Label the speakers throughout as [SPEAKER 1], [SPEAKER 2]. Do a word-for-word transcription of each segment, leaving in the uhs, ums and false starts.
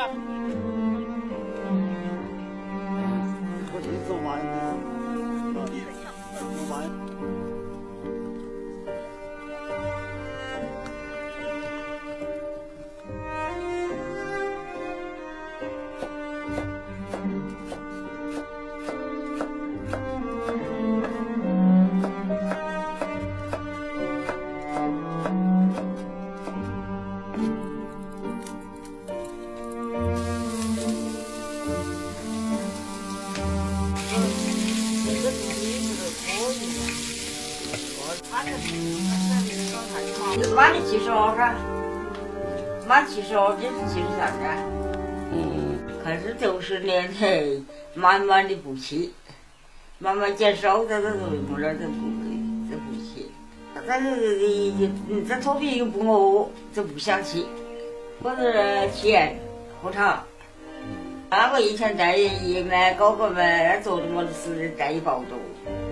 [SPEAKER 1] 妈的七十二个，妈七十二就是七十三个。嗯，开始九十年代慢慢的不起，慢慢减少，这这这没了，这不这不起。但是这脱皮又不饿，这不想起。或者钱喝茶。那我以前在医院搞过嘛，做的我是带一包多。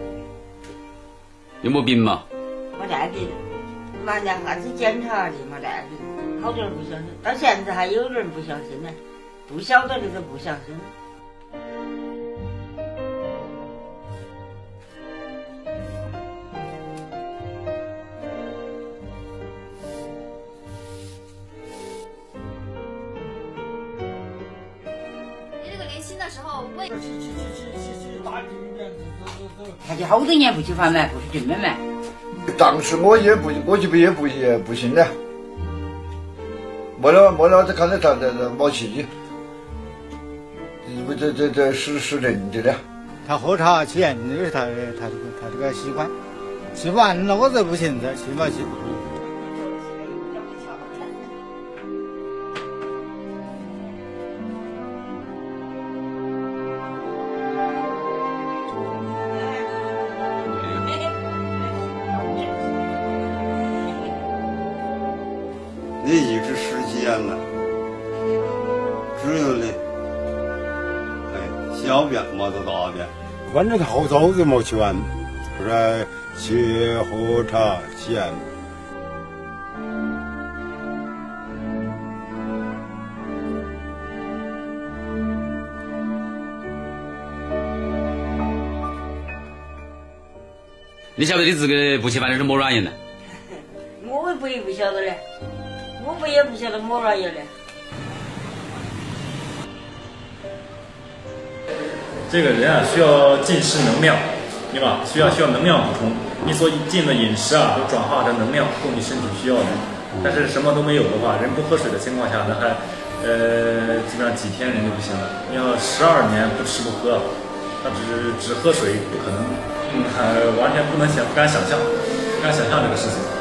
[SPEAKER 2] 有没病嘛？
[SPEAKER 1] 没带病。妈娘还是检查的嘛，带病，好多人不相信，到现在还有人不相信呢，不晓得的都不相信。
[SPEAKER 3] 你这个年轻的时候为……
[SPEAKER 1] 他就好多年不去贩卖，不是真买卖。
[SPEAKER 4] 当时我也不，我就不也不也不信了，没了没了，这看到他这这没气，不这这这是是真的了。
[SPEAKER 5] 他喝茶吸烟，那是他的他这个他这个习惯，吃完了我才不行，这吃嘛吃。
[SPEAKER 6] 你一直实践了，只有你，哎，小便没得大便。
[SPEAKER 7] 反正他后头就没去完，不是去喝茶吸烟。
[SPEAKER 2] 你晓得你这个不去反正是么软人呢？
[SPEAKER 1] 我不也不晓得嘞。我不也不晓得么玩意儿嘞。
[SPEAKER 8] 这个人啊，需要进食能量，对吧？需要需要能量补充。你所进的饮食啊，都转化成能量，供你身体需要的。但是什么都没有的话，人不喝水的情况下，那还呃基本上几天人就不行了。你要十二年不吃不喝，他只只喝水不可能，嗯，还完全不能想不敢想象，不敢想象这个事情。